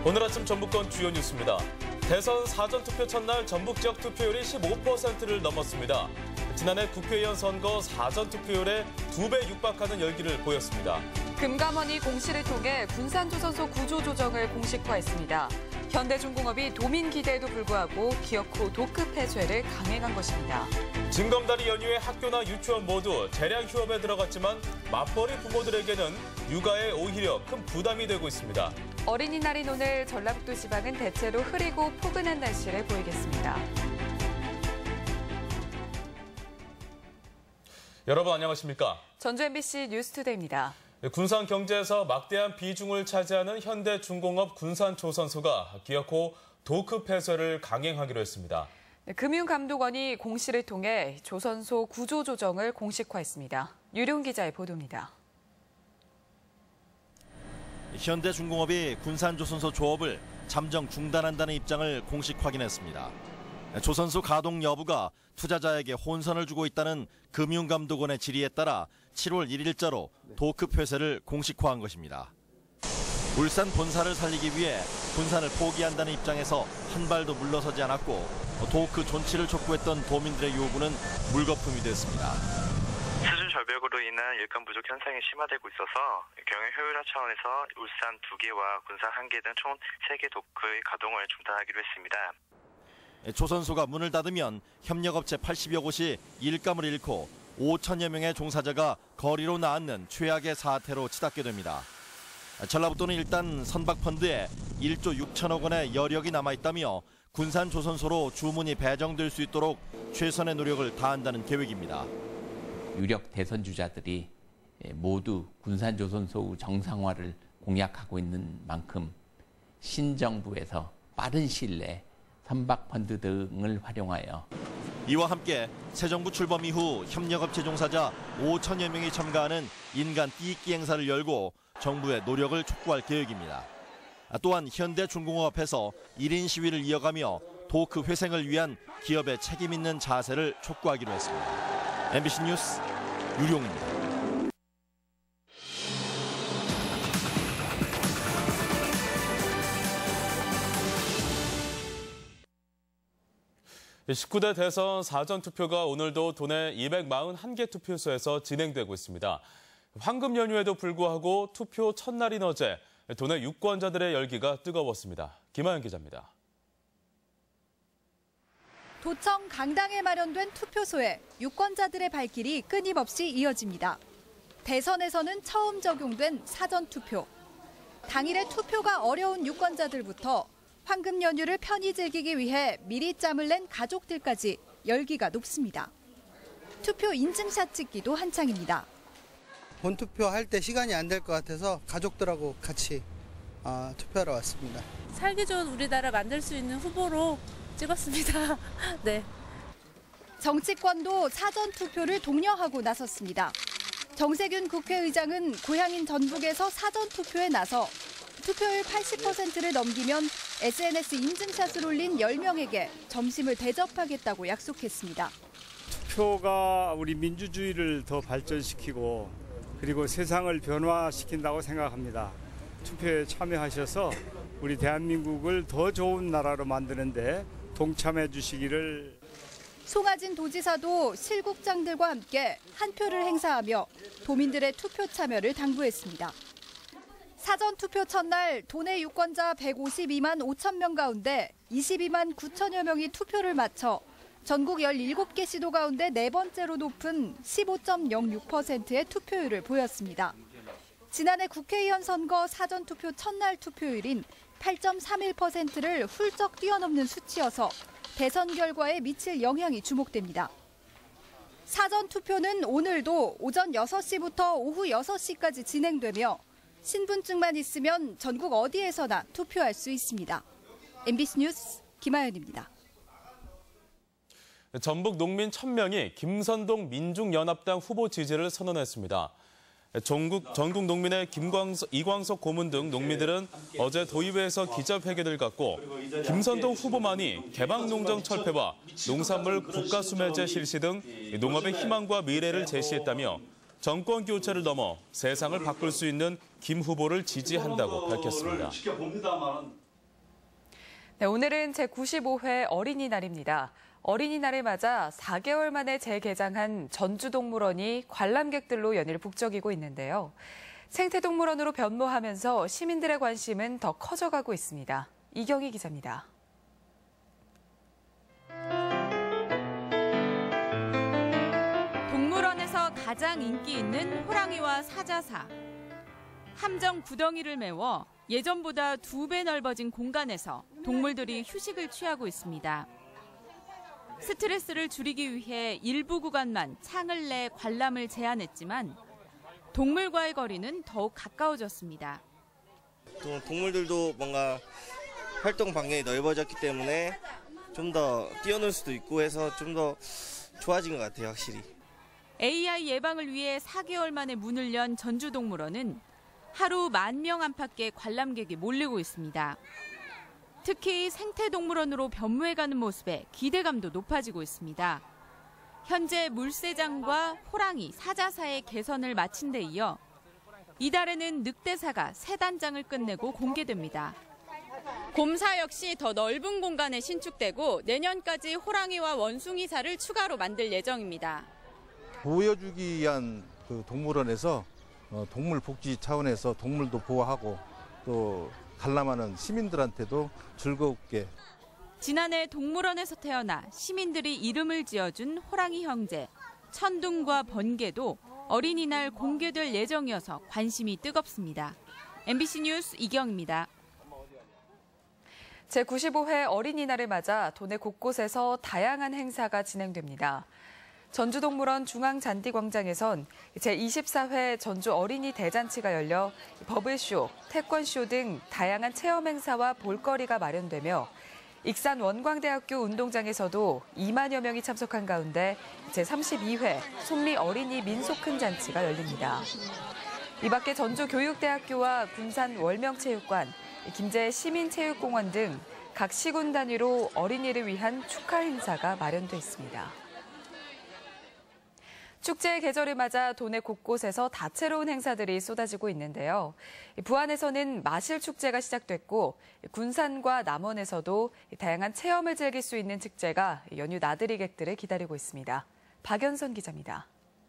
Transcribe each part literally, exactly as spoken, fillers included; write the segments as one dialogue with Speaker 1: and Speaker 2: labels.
Speaker 1: 오늘 아침 전북권 주요 뉴스입니다. 대선 사전투표 첫날 전북 지역 투표율이 십오 퍼센트를 넘었습니다. 지난해 국회의원 선거 사전투표율에 두 배 육박하는 열기를 보였습니다.
Speaker 2: 금감원이 공시를 통해 군산조선소 구조조정을 공식화했습니다. 현대중공업이 도민 기대에도 불구하고 기어코 도급 폐쇄를 강행한 것입니다.
Speaker 1: 징검다리 연휴에 학교나 유치원 모두 재량 휴업에 들어갔지만 맞벌이 부모들에게는 육아에 오히려 큰 부담이 되고 있습니다.
Speaker 2: 어린이날인 오늘 전라북도 지방은 대체로 흐리고 포근한 날씨를 보이겠습니다.
Speaker 1: 여러분 안녕하십니까?
Speaker 2: 전주 엠비씨 뉴스투데이입니다.
Speaker 1: 군산 경제에서 막대한 비중을 차지하는 현대중공업 군산조선소가 기어코 도급 폐쇄를 강행하기로 했습니다.
Speaker 2: 금융감독원이 공시를 통해 조선소 구조조정을 공식화했습니다. 유룡 기자의 보도입니다.
Speaker 3: 현대중공업이 군산조선소 조업을 잠정 중단한다는 입장을 공식 확인했습니다. 조선소 가동 여부가 투자자에게 혼선을 주고 있다는 금융감독원의 질의에 따라 칠월 일일자로 도급 폐쇄를 공식화한 것입니다. 울산 본사를 살리기 위해 군산을 포기한다는 입장에서 한 발도 물러서지 않았고 도크 존치를 촉구했던 도민들의 요구는 물거품이 됐습니다.
Speaker 4: 수준 절벽으로 인한 일감 부족 현상이 심화되고 있어서 경영 효율화 차원에서 울산 두 개와 군산 한 개 등 총 세 개 도크의 가동을 중단하기로 했습니다.
Speaker 3: 조선소가 문을 닫으면 협력업체 팔십여 곳이 일감을 잃고 오천여 명의 종사자가 거리로 나앉는 최악의 사태로 치닫게 됩니다. 전라북도는 일단 선박펀드에 일조 육천억 원의 여력이 남아있다며 군산조선소로 주문이 배정될 수 있도록 최선의 노력을 다한다는 계획입니다.
Speaker 5: 유력 대선 주자들이 모두 군산조선소 정상화를 공약하고 있는 만큼 신정부에서 빠른 시일 내에 선박펀드 등을 활용하여
Speaker 3: 이와 함께 새 정부 출범 이후 협력업체 종사자 오천여 명이 참가하는 인간 띠익기 행사를 열고 정부의 노력을 촉구할 계획입니다. 또한 현대중공업 앞에서 일 인 시위를 이어가며 도크 회생을 위한 기업의 책임 있는 자세를 촉구하기로 했습니다. 엠비씨 뉴스 유룡입니다.
Speaker 1: 십구 대 대선 사전투표가 오늘도 도내 이백사십일 개 투표소에서 진행되고 있습니다. 황금 연휴에도 불구하고 투표 첫날인 어제 도내 유권자들의 열기가 뜨거웠습니다. 김하연 기자입니다.
Speaker 6: 도청 강당에 마련된 투표소에 유권자들의 발길이 끊임없이 이어집니다. 대선에서는 처음 적용된 사전투표. 당일에 투표가 어려운 유권자들부터 황금 연휴를 편히 즐기기 위해 미리 짬을 낸 가족들까지 열기가 높습니다. 투표 인증샷 찍기도 한창입니다.
Speaker 7: 본투표할 때 시간이 안 될 것 같아서 가족들하고 같이 어, 투표하러 왔습니다.
Speaker 8: 살기 좋은 우리나라 만들 수 있는 후보로 찍었습니다. 네.
Speaker 6: 정치권도 사전투표를 독려하고 나섰습니다. 정세균 국회의장은 고향인 전북에서 사전투표에 나서 투표율 팔십 퍼센트를 넘기면 에스엔에스 인증샷을 올린 열 명에게 점심을 대접하겠다고 약속했습니다.
Speaker 9: 투표가 우리 민주주의를 더 발전시키고 그리고 세상을 변화시킨다고 생각합니다. 투표에 참여하셔서 우리 대한민국을 더 좋은 나라로 만드는데 동참해 주시기를.
Speaker 6: 송하진 도지사도 실국장들과 함께 한 표를 행사하며 도민들의 투표 참여를 당부했습니다. 사전투표 첫날 도내 유권자 백오십이만 오천 명 가운데 이십이만 구천여 명이 투표를 마쳐 전국 열일곱 개 시도 가운데 네 번째로 높은 십오 점 영육 퍼센트의 투표율을 보였습니다. 지난해 국회의원 선거 사전투표 첫날 투표율인 팔 점 삼일 퍼센트를 훌쩍 뛰어넘는 수치여서 대선 결과에 미칠 영향이 주목됩니다. 사전투표는 오늘도 오전 여섯 시부터 오후 여섯 시까지 진행되며 신분증만 있으면 전국 어디에서나 투표할 수 있습니다. 엠비씨 뉴스 김하연입니다.
Speaker 1: 전북 농민 천 명이 김선동 민중연합당 후보 지지를 선언했습니다. 전국, 전국 농민의 김광석, 이광석 고문 등 농민들은 어제 도의회에서 기자회견을 갖고 김선동 후보만이 개방농장 철폐와 농산물 국가수매제 실시 등 농업의 희망과 미래를 제시했다며 정권 교체를 넘어 세상을 바꿀 수 있는 김 후보를 지지한다고 밝혔습니다.
Speaker 2: 네, 오늘은 제구십오 회 어린이날입니다. 어린이날을 맞아 사 개월 만에 재개장한 전주동물원이 관람객들로 연일 북적이고 있는데요. 생태동물원으로 변모하면서 시민들의 관심은 더 커져가고 있습니다. 이경희 기자입니다.
Speaker 10: 동물원에서 가장 인기 있는 호랑이와 사자사. 함정 구덩이를 메워 예전보다 두 배 넓어진 공간에서 동물들이 휴식을 취하고 있습니다. 스트레스를 줄이기 위해 일부 구간만 창을 내 관람을 제한했지만 동물과의 거리는 더욱 가까워졌습니다.
Speaker 11: 동물들도 뭔가 활동 반경이 넓어졌기 때문에 좀 더 뛰어놀 수도 있고 해서 좀 더 좋아진 것 같아요, 확실히.
Speaker 10: 에이아이 예방을 위해 사 개월 만에 문을 연 전주동물원은 하루 만 명 안팎의 관람객이 몰리고 있습니다. 특히 생태동물원으로 변모해가는 모습에 기대감도 높아지고 있습니다. 현재 물새장과 호랑이, 사자사의 개선을 마친 데 이어 이달에는 늑대사가 새 단장을 끝내고 공개됩니다. 곰사 역시 더 넓은 공간에 신축되고 내년까지 호랑이와 원숭이사를 추가로 만들 예정입니다.
Speaker 12: 보여주기 위한 그 동물원에서 동물 복지 차원에서 동물도 보호하고 또 관람하는 시민들한테도 즐겁게.
Speaker 10: 지난해 동물원에서 태어나 시민들이 이름을 지어준 호랑이 형제, 천둥과 번개도 어린이날 공개될 예정이어서 관심이 뜨겁습니다. 엠비씨 뉴스 이경입니다.
Speaker 2: 제구십오 회 어린이날을 맞아 도내 곳곳에서 다양한 행사가 진행됩니다. 전주동물원 중앙잔디광장에선 제이십사 회 전주 어린이 대잔치가 열려 버블쇼, 태권쇼 등 다양한 체험 행사와 볼거리가 마련되며 익산 원광대학교 운동장에서도 이만여 명이 참석한 가운데 제삼십이 회 송리 어린이 민속흥잔치가 열립니다. 이 밖에 전주교육대학교와 군산 월명체육관, 김제 시민체육공원 등 각 시군 단위로 어린이를 위한 축하 행사가 마련돼 있습니다. 축제의 계절을 맞아 도내 곳곳에서 다채로운 행사들이 쏟아지고 있는데요. 부안에서는 마실축제가 시작됐고 군산과 남원에서도 다양한 체험을 즐길 수 있는 축제가 연휴 나들이객들을 기다리고 있습니다. 박연선 기자입니다.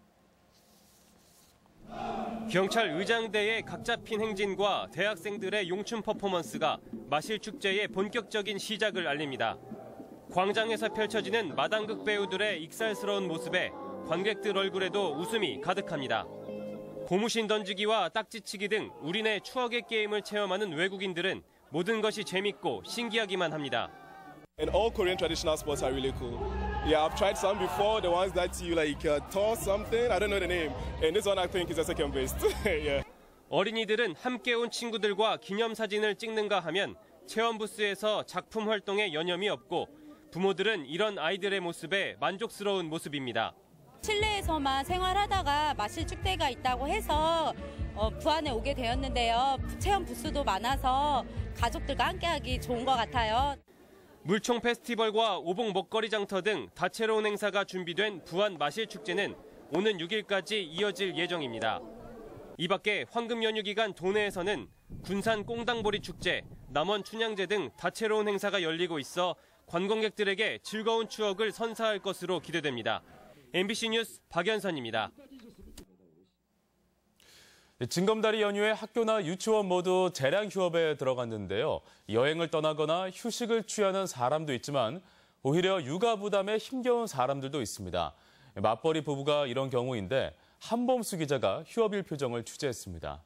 Speaker 13: 경찰 의장대의 각 잡힌 행진과 대학생들의 용춤 퍼포먼스가 마실축제의 본격적인 시작을 알립니다. 광장에서 펼쳐지는 마당극 배우들의 익살스러운 모습에 관객들 얼굴에도 웃음이 가득합니다. 고무신 던지기와 딱지치기 등 우리네 추억의 게임을 체험하는 외국인들은 모든 것이 재밌고 신기하기만 합니다.
Speaker 14: And all Korean traditional sports are really cool. Yeah, I've tried some before, the ones that you like uh, toss something, I don't know the name. And this one I think is a second best. yeah.
Speaker 13: 어린이들은 함께 온 친구들과 기념사진을 찍는가 하면 체험 부스에서 작품 활동에 여념이 없고 부모들은 이런 아이들의 모습에 만족스러운 모습입니다.
Speaker 15: 실내에서만 생활하다가 마실 축제가 있다고 해서 어, 부안에 오게 되었는데요. 체험 부스도 많아서 가족들과 함께하기 좋은 것 같아요.
Speaker 13: 물총 페스티벌과 오봉 먹거리 장터 등 다채로운 행사가 준비된 부안 마실축제는 오는 육 일까지 이어질 예정입니다. 이 밖에 황금 연휴 기간 도내에서는 군산 꽁당보리 축제, 남원 춘향제 등 다채로운 행사가 열리고 있어 관광객들에게 즐거운 추억을 선사할 것으로 기대됩니다. 엠비씨 뉴스 박연선입니다.
Speaker 1: 징검다리 연휴에 학교나 유치원 모두 재량 휴업에 들어갔는데요. 여행을 떠나거나 휴식을 취하는 사람도 있지만 오히려 육아 부담에 힘겨운 사람들도 있습니다. 맞벌이 부부가 이런 경우인데 한범수 기자가 휴업일 표정을 취재했습니다.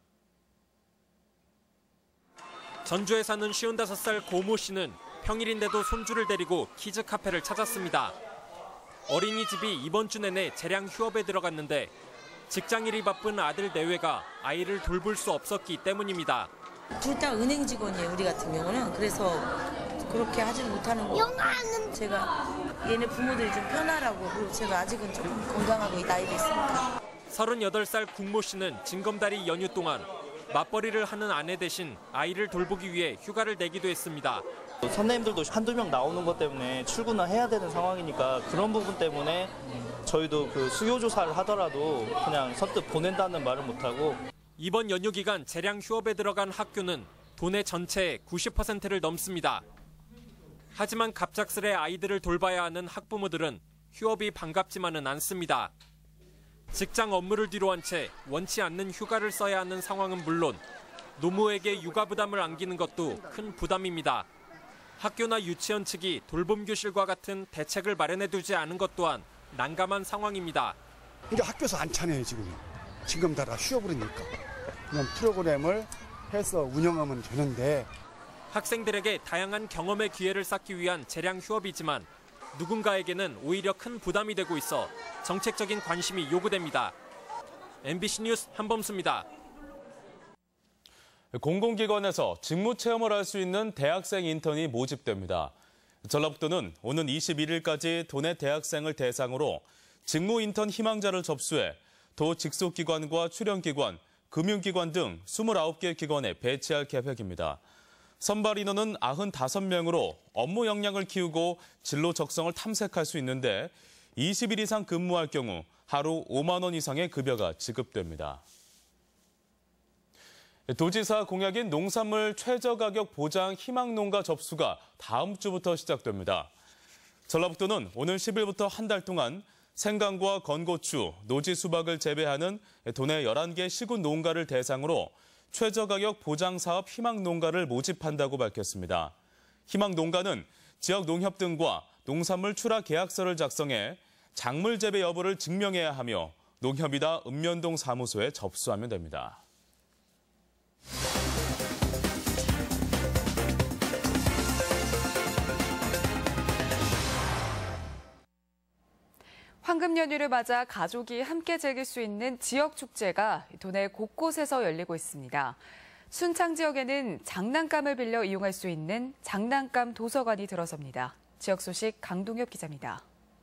Speaker 16: 전주에 사는 쉰다섯 살 고모 씨는 평일인데도 손주를 데리고 키즈 카페를 찾았습니다. 어린이집이 이번 주 내내 재량 휴업에 들어갔는데 직장일이 바쁜 아들 내외가 아이를 돌볼 수 없었기 때문입니다.
Speaker 17: 둘 다 은행 직원이에요, 우리 같은 경우는. 그래서 그렇게 하지 못하는 거. 제가 얘네 부모들이 좀 편하라고. 그리고 제가 아직은 조금 건강하고 나이도 있으니까.
Speaker 16: 서른여덟 살 국모 씨는 징검다리 연휴 동안 맞벌이를 하는 아내 대신 아이를 돌보기 위해 휴가를 내기도 했습니다.
Speaker 18: 선생님들도 한두 명 나오는 것 때문에 출근을 해야 되는 상황이니까 그런 부분 때문에 저희도 그 수요조사를 하더라도 그냥 선뜻 보낸다는 말을 못하고.
Speaker 16: 이번 연휴 기간 재량 휴업에 들어간 학교는 도내 전체의 구십 퍼센트를 넘습니다. 하지만 갑작스레 아이들을 돌봐야 하는 학부모들은 휴업이 반갑지만은 않습니다. 직장 업무를 뒤로한 채 원치 않는 휴가를 써야 하는 상황은 물론 노무에게 육아 부담을 안기는 것도 큰 부담입니다. 학교나 유치원 측이 돌봄 교실과 같은 대책을 마련해두지 않은 것 또한 난감한 상황입니다.
Speaker 19: 이제 학교에서 안 차네요, 지금. 지금 다 쉬어버리니까. 그냥 프로그램을 해서 운영하면 되는데.
Speaker 16: 학생들에게 다양한 경험의 기회를 쌓기 위한 재량 휴업이지만 누군가에게는 오히려 큰 부담이 되고 있어 정책적인 관심이 요구됩니다. 엠비씨 뉴스 한범수입니다.
Speaker 1: 공공기관에서 직무체험을 할 수 있는 대학생 인턴이 모집됩니다. 전라북도는 오는 이십일 일까지 도내 대학생을 대상으로 직무 인턴 희망자를 접수해 도 직속기관과 출연기관, 금융기관 등 이십구 개 기관에 배치할 계획입니다. 선발 인원은 구십오 명으로 업무 역량을 키우고 진로 적성을 탐색할 수 있는데 이십 일 이상 근무할 경우 하루 오만 원 이상의 급여가 지급됩니다. 도지사 공약인 농산물 최저가격 보장 희망농가 접수가 다음 주부터 시작됩니다. 전라북도는 오늘 십 일부터 한 달 동안 생강과 건고추, 노지 수박을 재배하는 도내 열한 개 시군 농가를 대상으로 최저가격 보장사업 희망농가를 모집한다고 밝혔습니다. 희망농가는 지역 농협 등과 농산물 출하 계약서를 작성해 작물 재배 여부를 증명해야 하며 농협이나 읍면동 사무소에 접수하면 됩니다.
Speaker 2: 황금 연휴를 맞아 가족이 함께 즐길 수 있는 지역 축제가 도내 곳곳에서 열리고 있습니다. 순창 지역에는 장난감을 빌려 이용할 수 있는 장난감 도서관이 들어섭니다. 지역 소식 강동엽 기자입니다.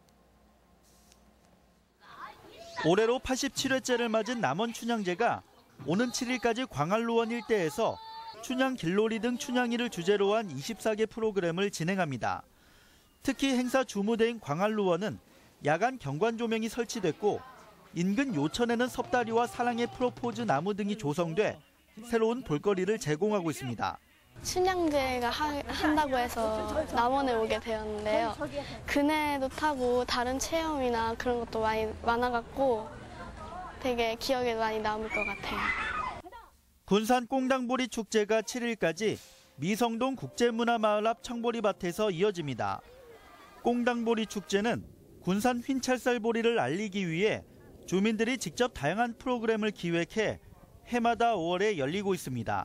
Speaker 20: 올해로 팔십칠 회째를 맞은 남원 춘향제가 오는 칠 일까지 광안루원 일대에서 춘향 길놀이 등 춘향이를 주제로 한 이십사 개 프로그램을 진행합니다. 특히 행사 주무대인 광안루원은 야간 경관 조명이 설치됐고 인근 요천에는 섭다리와 사랑의 프로포즈 나무 등이 조성돼 새로운 볼거리를 제공하고 있습니다.
Speaker 21: 춘향제가 하, 한다고 해서 남원에 오게 되었는데요. 그네도 타고 다른 체험이나 그런 것도 많이 많아갖고 되게 기억에 많이 남을 것 같아요.
Speaker 20: 군산 꽁당보리 축제가 칠 일까지 미성동 국제문화마을 앞 청보리밭에서 이어집니다. 꽁당보리 축제는 군산 휜찰쌀보리를 알리기 위해 주민들이 직접 다양한 프로그램을 기획해 해마다 오월에 열리고 있습니다.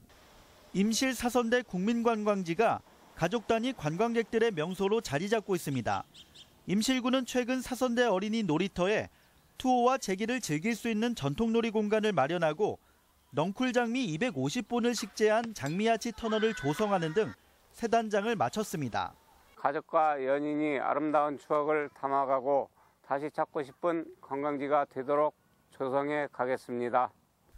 Speaker 20: 임실 사선대 국민관광지가 가족 단위 관광객들의 명소로 자리 잡고 있습니다. 임실구는 최근 사선대 어린이 놀이터에 투어와 제기를 즐길 수 있는 전통놀이 공간을 마련하고 넝쿨 장미 이백오십 본을 식재한 장미아치 터널을 조성하는 등 세 단장을 마쳤습니다.
Speaker 22: 가족과 연인이 아름다운 추억을 담아가고 다시 찾고 싶은 관광지가 되도록 조성해 가겠습니다.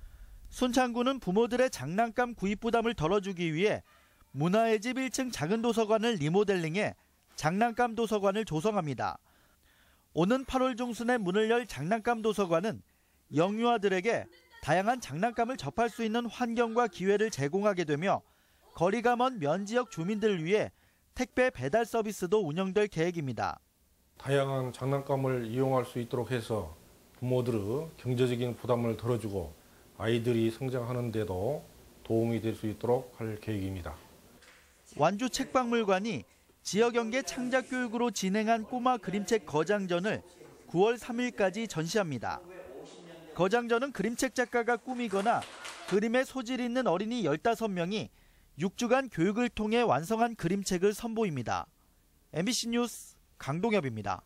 Speaker 20: 순창구는 부모들의 장난감 구입 부담을 덜어주기 위해 문화의 집 일 층 작은 도서관을 리모델링해 장난감 도서관을 조성합니다. 오는 팔월 중순에 문을 열 장난감 도서관은 영유아들에게 다양한 장난감을 접할 수 있는 환경과 기회를 제공하게 되며 거리가 먼 면지역 주민들을 위해 택배 배달 서비스도 운영될 계획입니다.
Speaker 23: 다양한 장난감을 이용할 수 있도록 해서 부모들의 경제적인 부담을 덜어주고 아이들이 성장하는 데도 도움이 될 수 있도록 할 계획입니다.
Speaker 20: 완주 책박물관이 지역연계 창작 교육으로 진행한 꼬마 그림책 거장전을 구월 삼 일까지 전시합니다. 거장전은 그림책 작가가 꾸미거나 그림에 소질 있는 어린이 열다섯 명이 육 주간 교육을 통해 완성한 그림책을 선보입니다. 엠비씨 뉴스 강동엽입니다.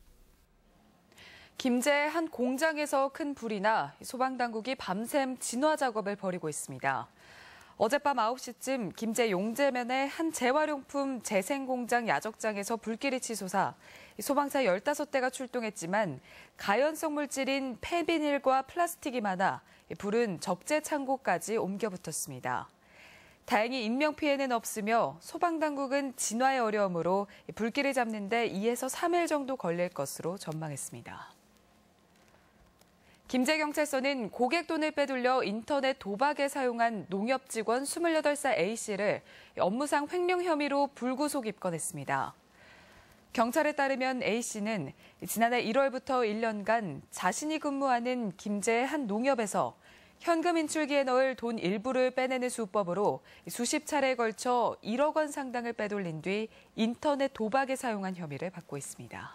Speaker 2: 김제의 한 공장에서 큰 불이 나 소방당국이 밤샘 진화 작업을 벌이고 있습니다. 어젯밤 아홉 시쯤 김제 용제면의 한 재활용품 재생공장 야적장에서 불길이 치솟아 소방차 열다섯 대가 출동했지만 가연성 물질인 폐비닐과 플라스틱이 많아 불은 적재 창고까지 옮겨 붙었습니다. 다행히 인명피해는 없으며 소방당국은 진화의 어려움으로 불길을 잡는 데 이에서 삼 일 정도 걸릴 것으로 전망했습니다. 김제경찰서는 고객 돈을 빼돌려 인터넷 도박에 사용한 농협 직원 스물여덟 살 A씨를 업무상 횡령 혐의로 불구속 입건했습니다. 경찰에 따르면 A씨는 지난해 일월부터 일 년간 자신이 근무하는 김제의 한 농협에서 현금 인출기에 넣을 돈 일부를 빼내는 수법으로 수십 차례에 걸쳐 일억 원 상당을 빼돌린 뒤 인터넷 도박에 사용한 혐의를 받고 있습니다.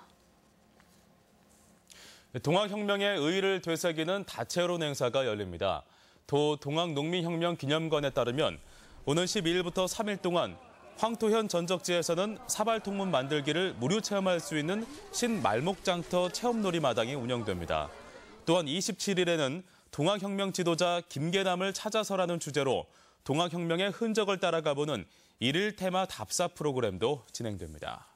Speaker 1: 동학혁명의 의의를 되새기는 다채로운 행사가 열립니다. 도 동학농민혁명 기념관에 따르면 오는 십이 일부터 삼 일 동안 황토현 전적지에서는 사발통문 만들기를 무료 체험할 수 있는 신말목장터 체험놀이 마당이 운영됩니다. 또한 이십칠 일에는 동학혁명 지도자 김계남을 찾아서라는 주제로 동학혁명의 흔적을 따라가보는 일일 테마 답사 프로그램도 진행됩니다.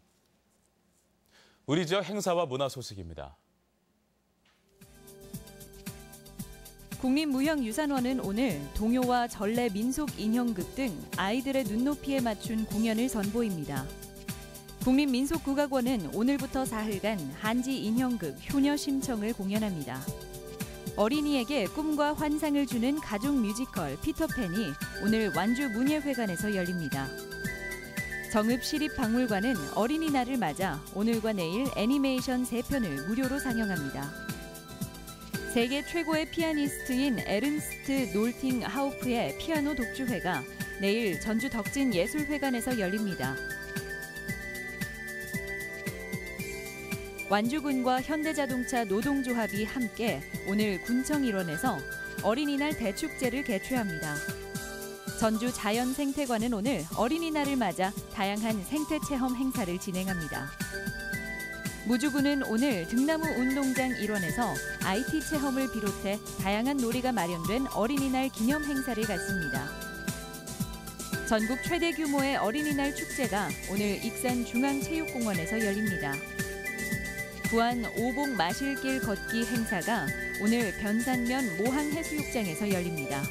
Speaker 1: 우리 지역 행사와 문화 소식입니다.
Speaker 10: 국립무형유산원은 오늘 동요와 전래 민속 인형극 등 아이들의 눈높이에 맞춘 공연을 선보입니다. 국립민속국악원은 오늘부터 사흘간 한지 인형극 효녀심청을 공연합니다. 어린이에게 꿈과 환상을 주는 가족 뮤지컬 피터팬이 오늘 완주 문예회관에서 열립니다. 정읍시립박물관은 어린이날을 맞아 오늘과 내일 애니메이션 세 편을 무료로 상영합니다. 세계 최고의 피아니스트인 에른스트 놀팅 하우프의 피아노 독주회가 내일 전주 덕진예술회관에서 열립니다. 완주군과 현대자동차 노동조합이 함께 오늘 군청 일원에서 어린이날 대축제를 개최합니다. 전주 자연생태관은 오늘 어린이날을 맞아 다양한 생태체험 행사를 진행합니다. 무주군은 오늘 등나무 운동장 일원에서 아이티 체험을 비롯해 다양한 놀이가 마련된 어린이날 기념 행사를 갖습니다. 전국 최대 규모의 어린이날 축제가 오늘 익산 중앙체육공원에서 열립니다. 부안 오복 마실길 걷기 행사가 오늘 변산면 모항해수욕장에서 열립니다.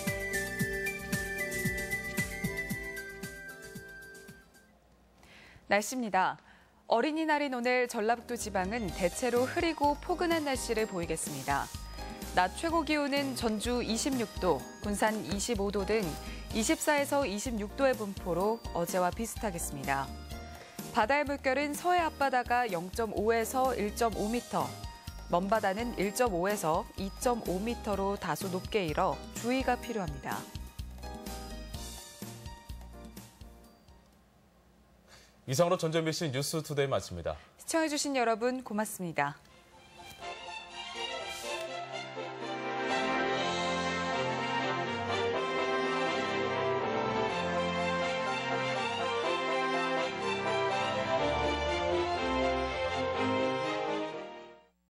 Speaker 2: 날씨입니다. 어린이날인 오늘 전라북도 지방은 대체로 흐리고 포근한 날씨를 보이겠습니다. 낮 최고 기온은 전주 이십육 도, 군산 이십오 도 등 이십사에서 이십육 도의 분포로 어제와 비슷하겠습니다. 바다의 물결은 서해 앞바다가 영 점 오에서 일 점 오 미터, 먼바다는 일 점 오에서 이 점 오 미터로 다소 높게 일어 주의가 필요합니다.
Speaker 1: 이상으로 전주 엠비씨 뉴스투데이 마칩니다.
Speaker 2: 시청해주신 여러분 고맙습니다.